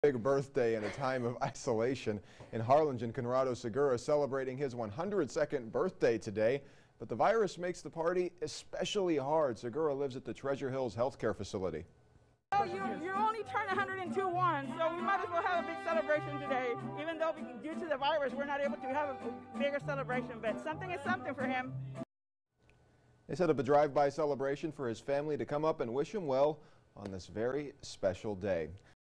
Big birthday in a time of isolation. In Harlingen, Conrado Segura celebrating his 102nd birthday today, but the virus makes the party especially hard. Segura lives at the Treasure Hills Healthcare Facility. Oh, you only turned 102 once, so we might as well have a big celebration today. Even though due to the virus, we're not able to have a bigger celebration, but something is something for him. They set up a drive-by celebration for his family to come up and wish him well on this very special day.